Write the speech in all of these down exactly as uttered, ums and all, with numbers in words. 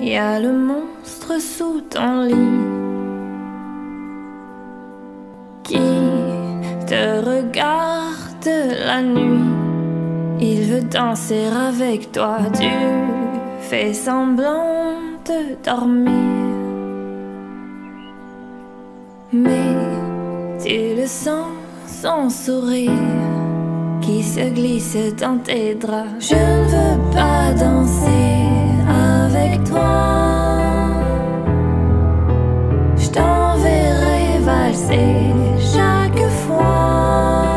y a le monstre sous ton lit qui te regarde la nuit. Il veut danser avec toi, tu fais semblant de dormir, mais tu le sens, son sourire qui se glisse dans tes draps. Je ne veux pas danser avec toi, je t'enverrai valser chaque fois.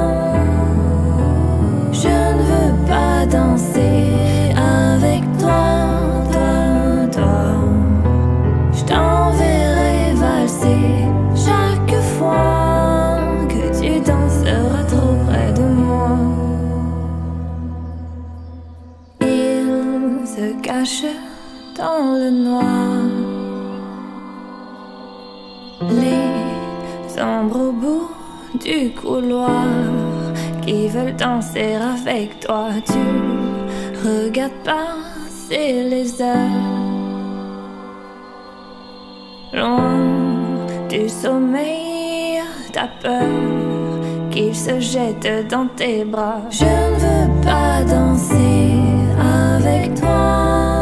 Je ne veux pas danser avec toi, toi, toi. Je t'enverrai valser chaque fois que tu danseras trop près de moi. Il se cache dans le noir, les ombres au bout du couloir qui veulent danser avec toi. Tu regardes passer les heures, loin du sommeil, t'as peur qu'il se jette dans tes bras. Je ne veux pas danser avec toi,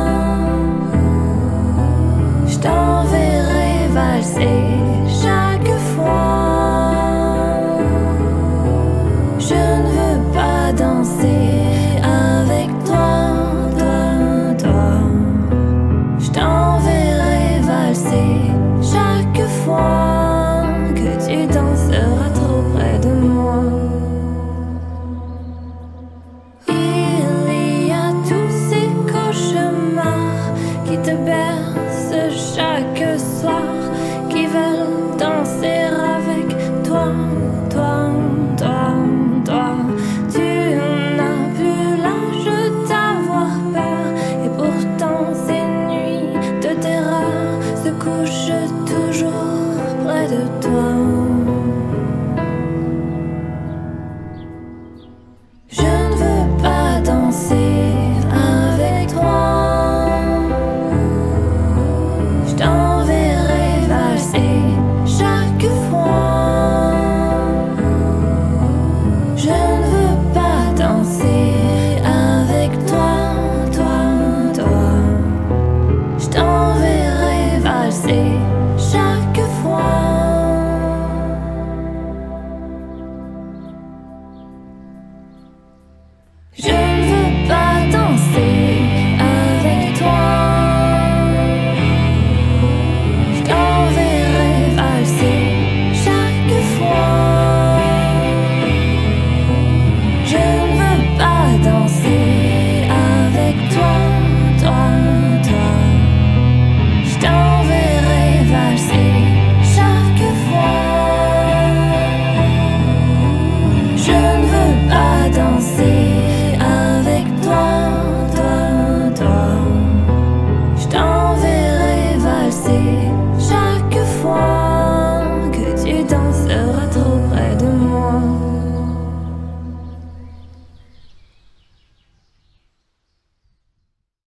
je t'enverrai valser chaque fois. Je ne veux pas danser avec toi, toi, toi. Je t'enverrai valser chaque fois que tu danseras trop près de moi. Il y a tous ces cauchemars qui te bercent chaque soir.